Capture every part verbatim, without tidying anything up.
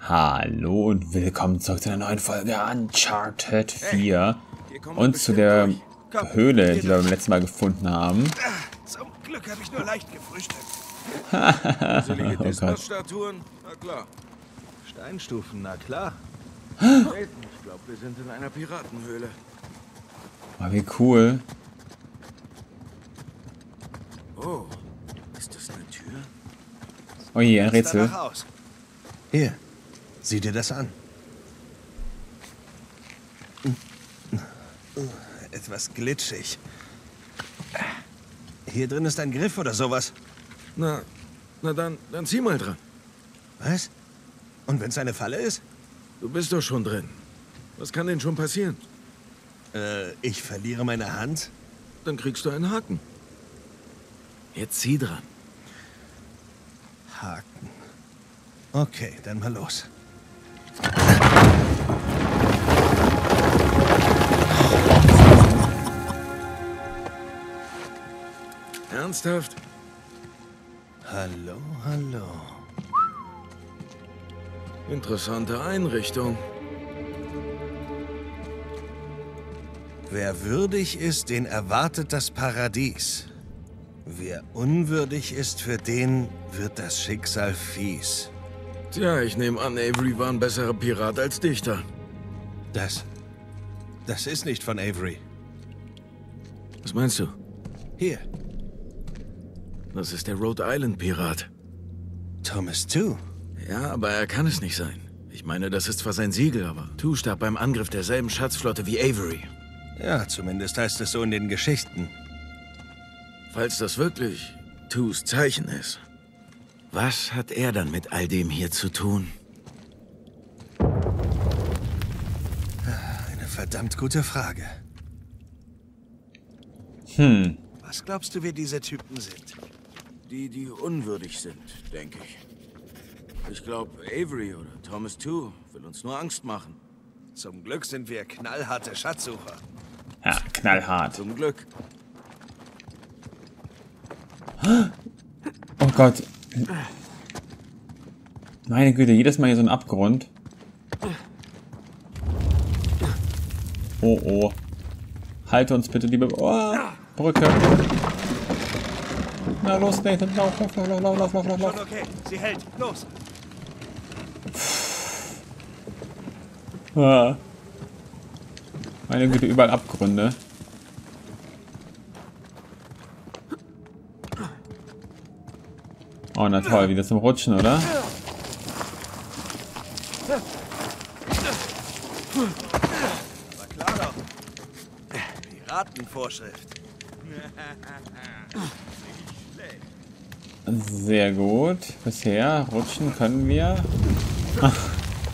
Hallo und willkommen zurück zu einer neuen Folge Uncharted vier und zu der Höhle, die wir beim letzten Mal gefunden haben. Zum Glück habe ich nur leicht gefrühstückt. Gruselige Oh Gott. Statuen? Na klar. Steinstufen, na klar. Ich glaube, wir sind in einer Piratenhöhle. Oh, wie cool. Oh, ist das eine Tür? Oh je, ein Sieht's Rätsel. danach aus. Hier, sieh dir das an. Etwas glitschig. Hier drin ist ein Griff oder sowas. Na, na dann, dann zieh mal dran. Was? Und wenn es eine Falle ist? Du bist doch schon drin. Was kann denn schon passieren? Äh, ich verliere meine Hand? Dann kriegst du einen Haken. Jetzt zieh dran. Haken. Okay, dann mal los. Ernsthaft? Hallo, hallo. Interessante Einrichtung. Wer würdig ist, den erwartet das Paradies. Wer unwürdig ist, für den wird das Schicksal fies. Tja, ich nehme an, Avery war ein besserer Pirat als Dichter. Das... Das ist nicht von Avery. Was meinst du? Hier, Das ist der Rhode Island Pirat. Thomas Tew. Ja, aber er kann es nicht sein. Ich meine, das ist zwar sein Siegel, aber Tew starb beim Angriff derselben Schatzflotte wie Avery. Ja, zumindest heißt es so in den Geschichten. Falls das wirklich Tews Zeichen ist, was hat er dann mit all dem hier zu tun? Eine verdammt gute Frage. Hm. Was glaubst du, wer diese Typen sind? Die, die unwürdig sind, denke ich. Ich glaube, Avery oder Thomas Tew will uns nur Angst machen. Zum Glück sind wir knallharte Schatzsucher. Ja, knallhart. Zum Glück. Oh Gott. Meine Güte, jedes Mal hier so ein Abgrund. Oh oh. Halte uns bitte, liebe... Oh, Brücke. Na los, Nathan, lauf, lauf, lauf, lauf, lauf, lauf, lauf, lauf. Schon okay, sie hält. Los. Ah. Meine Güte, überall Abgründe. Oh, na toll, wieder zum Rutschen, oder? War klar doch. Piratenvorschrift. Sehr gut. Bisher rutschen können wir. Ach.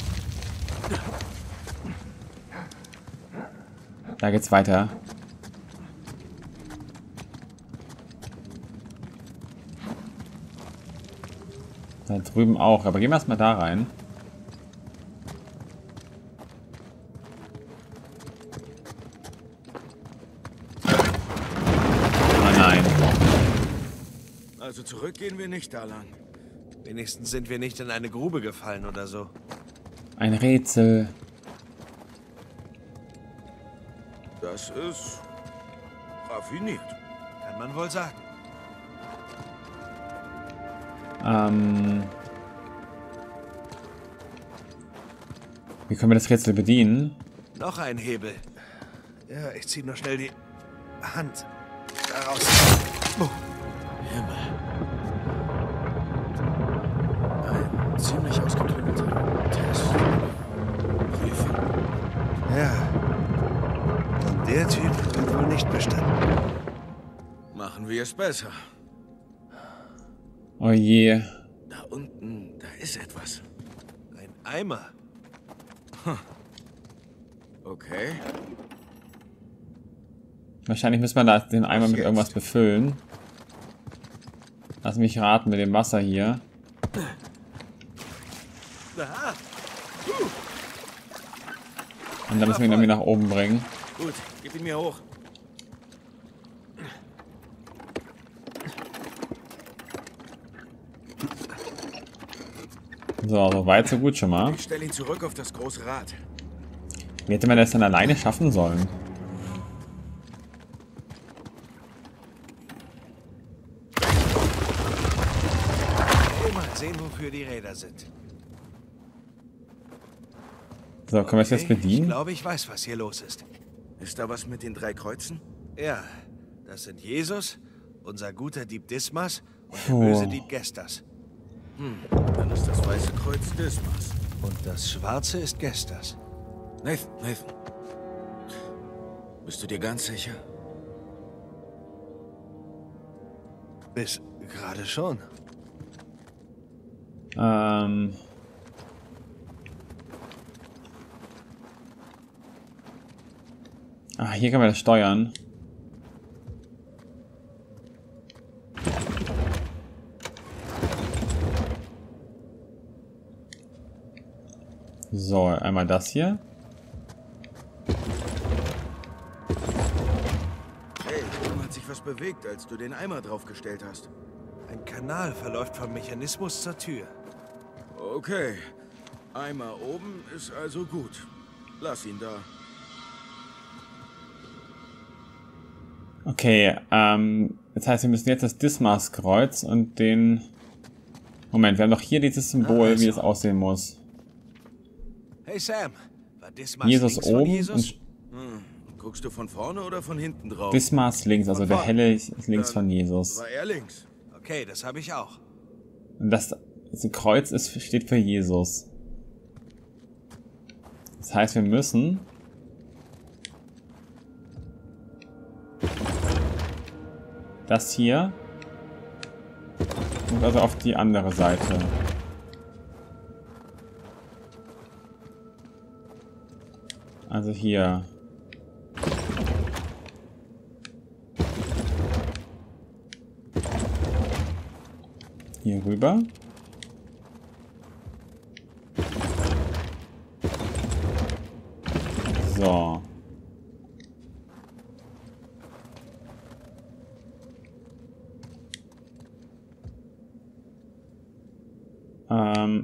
Da geht's weiter. Da drüben auch. Aber gehen wir erstmal da rein. Oh nein. Also zurück gehen wir nicht da lang. Wenigstens sind wir nicht in eine Grube gefallen oder so. Ein Rätsel. Das ist raffiniert. Kann man wohl sagen. Ähm. Wie können wir das Rätsel bedienen? Noch ein Hebel. Ja, ich zieh nur schnell die Hand daraus. Oh. Himmel. Ein ziemlich ausgeklügelter Test. Prüfung. Ja. Und der Typ wird wohl nicht bestanden. Machen wir es besser. Oh je. Da unten, da ist etwas. Ein Eimer. Okay. Wahrscheinlich müssen wir da den Eimer Was mit jetzt? irgendwas befüllen. Lass mich raten, mit dem Wasser hier. Aha. Und dann müssen wir ihn irgendwie nach oben bringen. Gut, gib ihn mir hoch. So, so weit, so gut schon mal. Ich stelle ihn zurück auf das große Rad. Wie hätte man das dann alleine schaffen sollen? Mal sehen, wofür die Räder sind. So, können wir es jetzt Okay, bedienen? Ich glaube, ich weiß, was hier los ist. Ist da was mit den drei Kreuzen? Ja, das sind Jesus, unser guter Dieb Dismas und der Puh. böse Dieb Gestas. Hm, dann ist das weiße Kreuz Dismas. Und das schwarze ist Gestas. Nathan, Nathan. Bist du dir ganz sicher? Bis gerade schon. Ähm... Ah, hier können wir das steuern. So, einmal das hier. Hey, oben hat sich was bewegt, als du den Eimer draufgestellt hast. Ein Kanal verläuft vom Mechanismus zur Tür. Okay. Eimer oben ist also gut. Lass ihn da. Okay, ähm, das heißt, wir müssen jetzt das Dismas-Kreuz und den... Moment, wir haben doch hier dieses Symbol, Ah, also. wie es aussehen muss. Hey Sam, war Dismas Jesus links von oben Jesus? und Hm. Guckst du von vorne oder von hinten drauf? Dismas links, also der helle ist links Dann von Jesus. War er links. Okay, das habe ich auch. Und das, das Kreuz ist, steht für Jesus. Das heißt, wir müssen... Das hier und also auf die andere Seite. Also hier. Hier rüber. So. Ähm.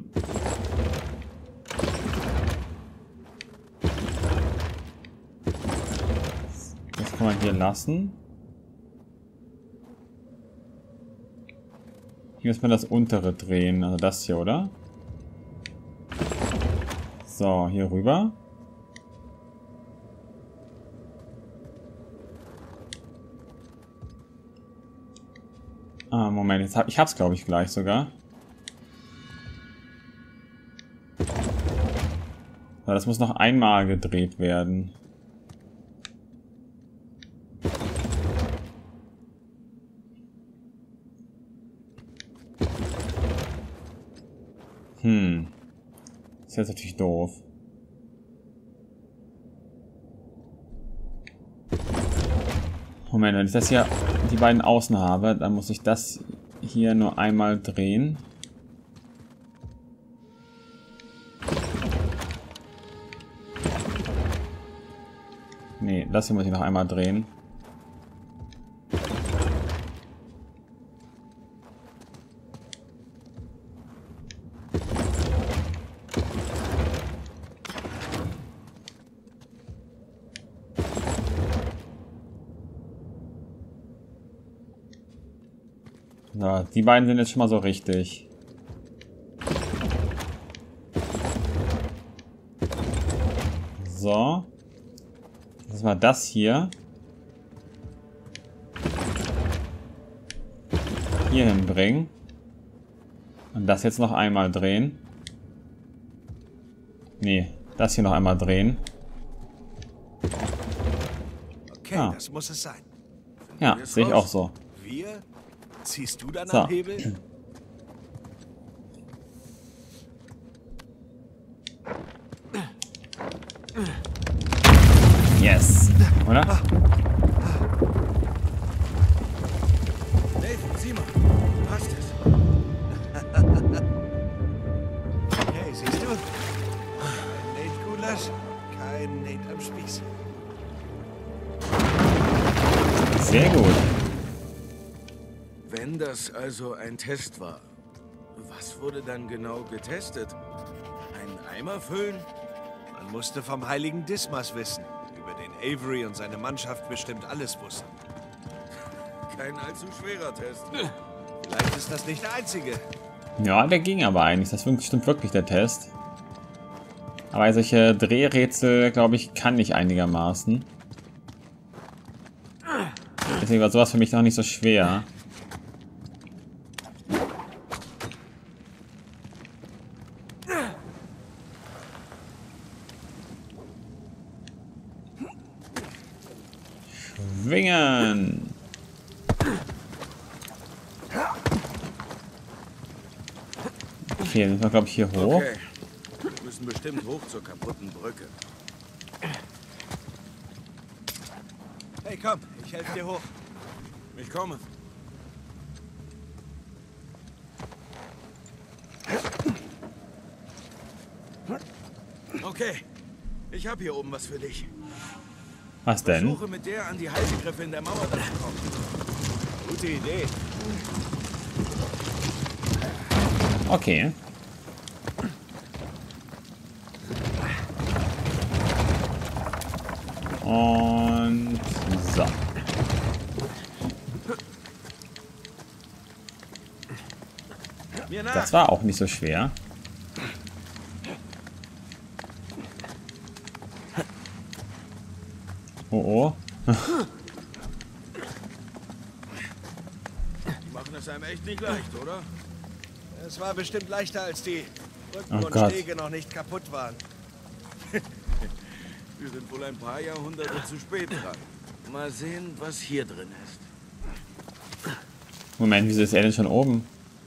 Das kann man hier lassen. Hier muss man das untere drehen, also das hier, oder? So, hier rüber. Ah, Moment, jetzt hab, ich hab's glaube ich gleich sogar. So, das muss noch einmal gedreht werden. Hm. Das ist jetzt natürlich doof. Moment, wenn ich das hier die beiden außen habe, dann muss ich das hier nur einmal drehen. Nee, das hier muss ich noch einmal drehen. So, die beiden sind jetzt schon mal so richtig. So. Das war das hier. Hier hinbringen. Und das jetzt noch einmal drehen. Nee, das hier noch einmal drehen. Okay, Ah. das muss es sein. Ja, sehe ich auch so. Wir? Ziehst du dann So. am Hebel? Yes. Oder? Nathan, sieh mal. Passt es. Okay, siehst du? Ein Nate-Gulasch, kein Nate am Spieß. Sehr gut. Wenn das also ein Test war, was wurde dann genau getestet? einen Eimer füllen? Man musste vom heiligen Dismas wissen, über den Avery und seine Mannschaft bestimmt alles wussten. Kein allzu schwerer Test. Vielleicht ist das nicht der einzige. Ja, der ging aber eigentlich. Das stimmt wirklich, der Test. Aber solche Drehrätsel, glaube ich, kann ich einigermaßen. Deswegen war sowas für mich noch nicht so schwer. Schwingen! Okay, dann müssen wir, glaube ich, hier hoch. Okay. Wir müssen bestimmt hoch zur kaputten Brücke. Hey, komm, ich helfe dir hoch. Ich komme. Okay, ich habe hier oben was für dich. Was denn? Versuche mit der an die Haltegriffe in der Mauer zu kommen. Gute Idee. Okay. Und so. Mir nach. Das war auch nicht so schwer. Oh oh. Die machen es einem echt nicht leicht, oder? Es war bestimmt leichter, als die Brücken Oh und Gott. Stege noch nicht kaputt waren. Wir sind wohl ein paar Jahrhunderte zu spät dran. Mal sehen, was hier drin ist. Moment, wieso ist er denn schon oben?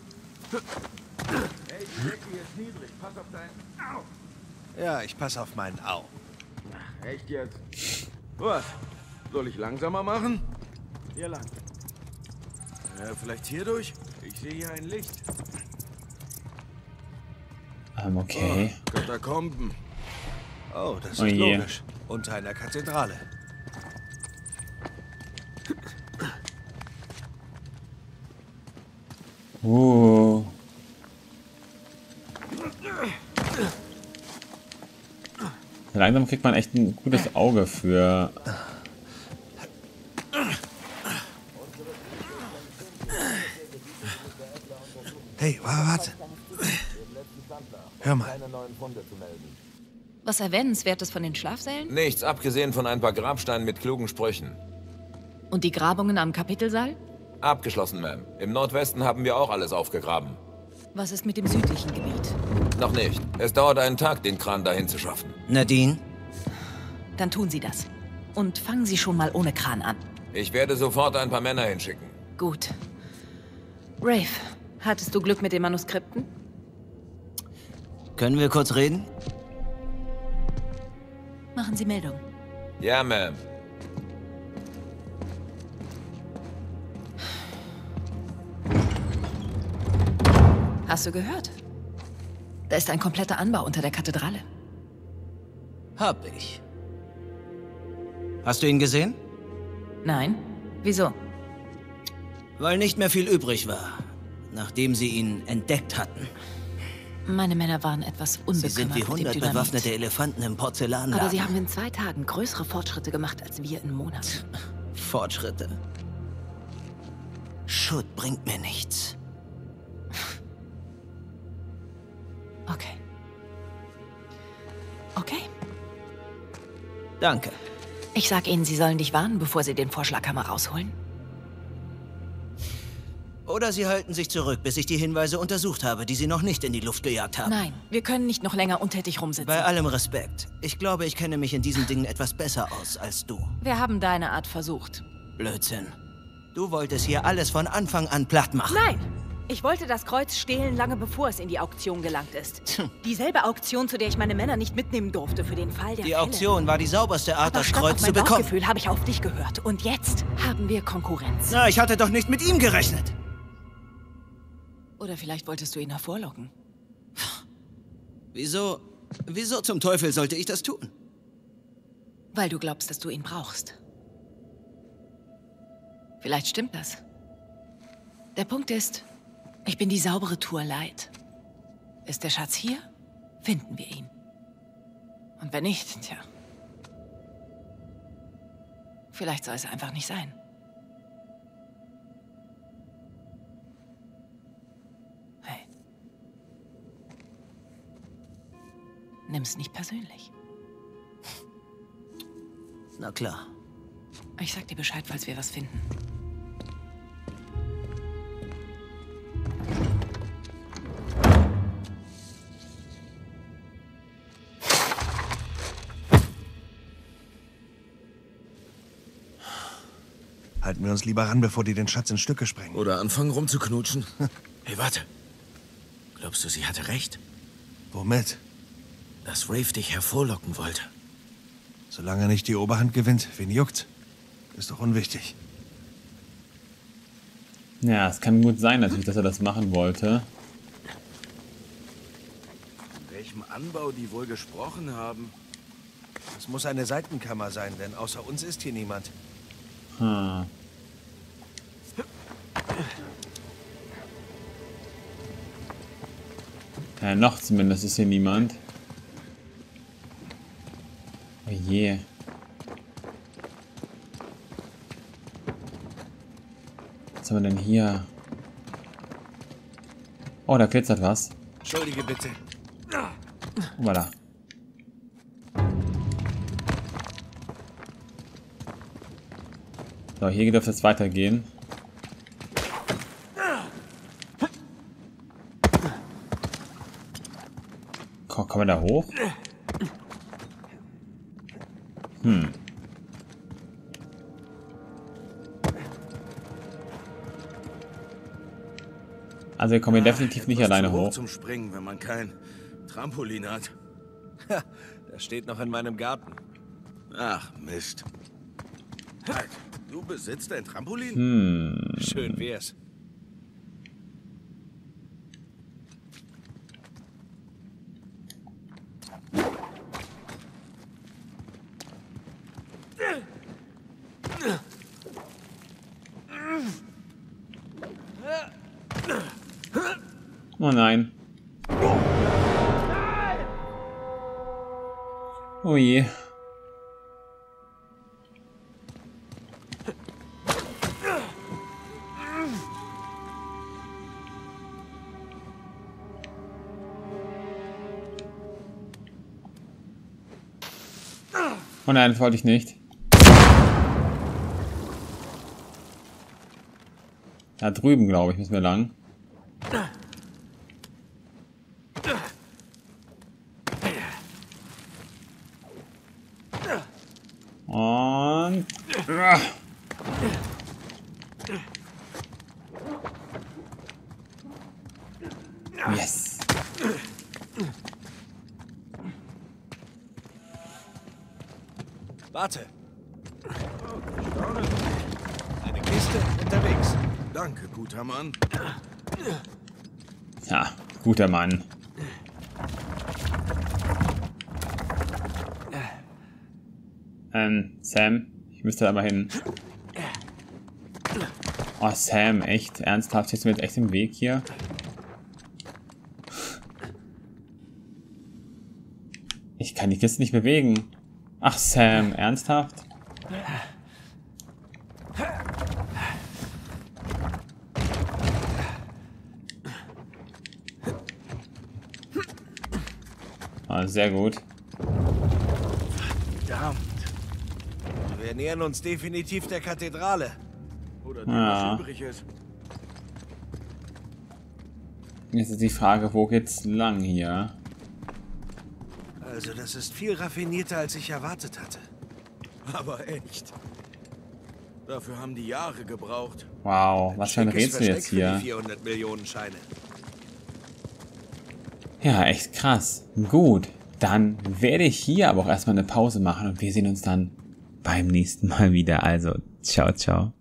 Hey, die Decke hier ist niedrig. Pass auf dein... Au! Ja, ich passe auf meinen Au. Echt jetzt? Was? Soll ich langsamer machen? Hier lang. Ja, vielleicht hier durch? Ich sehe hier ein Licht. Ähm, okay. Oh, Katakomben. Oh, das ist Oh je. logisch. Unter einer Kathedrale. Uh. Langsam kriegt man echt ein gutes Auge für... Hey, wa- warte. Hör mal. Was Erwähnenswertes von den Schlafsälen? Nichts, abgesehen von ein paar Grabsteinen mit klugen Sprüchen. Und die Grabungen am Kapitelsaal? Abgeschlossen, Ma'am. Im Nordwesten haben wir auch alles aufgegraben. Was ist mit dem südlichen Gebiet? Noch nicht. Es dauert einen Tag, den Kran dahin zu schaffen. Nadine? Dann tun Sie das. Und fangen Sie schon mal ohne Kran an. Ich werde sofort ein paar Männer hinschicken. Gut. Rafe, hattest du Glück mit den Manuskripten? Können wir kurz reden? Machen Sie Meldung. Ja, Ma'am. Hast du gehört? Da ist ein kompletter Anbau unter der Kathedrale. Hab ich. Hast du ihn gesehen? Nein? Wieso? Weil nicht mehr viel übrig war, nachdem sie ihn entdeckt hatten. Meine Männer waren etwas unbekümmert Sie sind wie mit dem hundert Dynamit. bewaffnete Elefanten im Porzellanladen. Aber sie haben in zwei Tagen größere Fortschritte gemacht als wir in Monaten. Fortschritte. Schutt bringt mir nichts. Okay. Okay. Danke. Ich sag Ihnen, Sie sollen dich warnen, bevor Sie den Vorschlaghammer rausholen. Oder sie halten sich zurück, bis ich die Hinweise untersucht habe, die sie noch nicht in die Luft gejagt haben. Nein, wir können nicht noch länger untätig rumsitzen. Bei allem Respekt. Ich glaube, ich kenne mich in diesen Dingen etwas besser aus als du. Wir haben deine Art versucht. Blödsinn. Du wolltest hier alles von Anfang an platt machen. Nein! Ich wollte das Kreuz stehlen, lange bevor es in die Auktion gelangt ist. Dieselbe Auktion, zu der ich meine Männer nicht mitnehmen durfte, für den Fall der Die Fälle. Auktion war die sauberste Art, Aber das statt Kreuz auf zu mein bekommen. Bauchgefühl habe ich auf dich gehört. Und jetzt haben wir Konkurrenz. Na, ich hatte doch nicht mit ihm gerechnet. Oder vielleicht wolltest du ihn hervorlocken. Wieso, wieso zum Teufel sollte ich das tun? Weil du glaubst, dass du ihn brauchst. Vielleicht stimmt das. Der Punkt ist, ich bin die saubere Tour leid. Ist der Schatz hier? finden wir ihn. Und wenn nicht, tja. Vielleicht soll es einfach nicht sein. Hey. Nimm's nicht persönlich. Na klar. Ich sag dir Bescheid, falls wir was finden. Halten wir uns lieber ran, bevor die den Schatz in Stücke sprengen. Oder anfangen rumzuknutschen. Hey, warte. Glaubst du, sie hatte recht? Womit? Dass Rafe dich hervorlocken wollte. Solange er nicht die Oberhand gewinnt, wen juckt? Ist doch unwichtig. Ja, es kann gut sein natürlich, dass er das machen wollte. In welchem Anbau die wohl gesprochen haben? Es muss eine Seitenkammer sein, denn außer uns ist hier niemand. Hm. Ja, noch zumindest ist hier niemand. Oh je. Was haben wir denn hier? Oh, da glitzert was. Entschuldige bitte. Oh, voilà. So, hier dürfte es weitergehen. Komm, kommen wir da hoch? Hm. Also wir kommen hier definitiv nicht alleine hoch. Zum Springen, wenn man kein Trampolin hat. Ha, das steht noch in meinem Garten. Ach, Mist. Halt, du besitzt ein Trampolin? Hm. Schön wär's. Oh nein. Oh je. Oh nein, das wollte ich nicht. Da drüben, glaube ich, müssen wir lang. Und... Yes. Warte. Eine Kiste unterwegs. Danke, guter Mann. Ja, guter Mann. Ähm, Sam, ich müsste da mal hin. Oh, Sam, echt? Ernsthaft? Stehst du mir jetzt echt im Weg hier? Ich kann die Kiste nicht bewegen. Ach, Sam, ernsthaft? Ah, sehr gut. Verdammt. Wir nähern uns definitiv der Kathedrale. Oder dem, Ja. was übrig ist. Jetzt ist die Frage, wo geht's lang hier? Also das ist viel raffinierter, als ich erwartet hatte. Aber echt. Dafür haben die Jahre gebraucht. Wow, was für ein Schickes Rätsel jetzt Versteck für die hier. vierhundert Millionen Scheine. Ja, echt krass. Gut, dann werde ich hier aber auch erstmal eine Pause machen und wir sehen uns dann beim nächsten Mal wieder. Also, ciao, ciao.